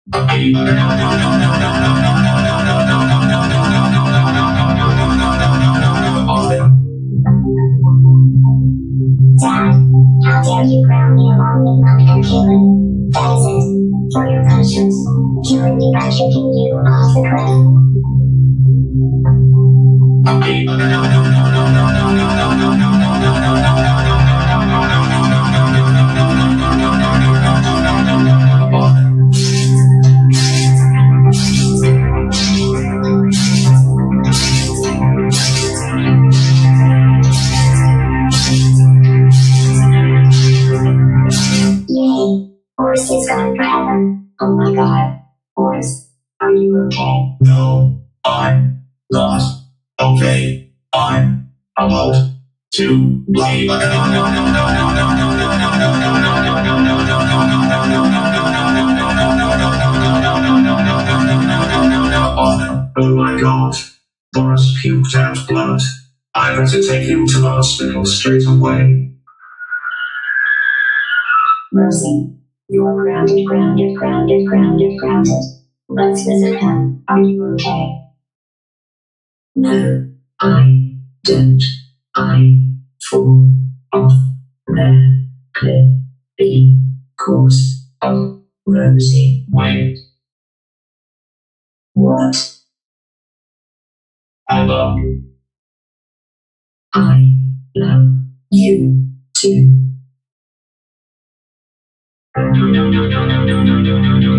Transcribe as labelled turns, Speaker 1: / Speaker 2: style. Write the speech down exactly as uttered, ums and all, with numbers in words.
Speaker 1: How dare you ground me along with my computer? That is it. For your conscience. Killing me by kicking you off the cliff. Yay, Boris is gone forever. Oh my god. Boris, are you okay?
Speaker 2: No, I'm not okay. I'm about to play. Oh my god. Boris puked out blood. I better take him to the hospital straight away.
Speaker 1: Rosie, you're grounded, grounded, grounded, grounded, grounded. Let's visit him. Are you okay?
Speaker 2: No, I don't. I fall off the cliff because of Rosie. Wait.
Speaker 1: What?
Speaker 2: I love you.
Speaker 1: I love you too.
Speaker 2: No, no, no, no, no, no, no, no, no.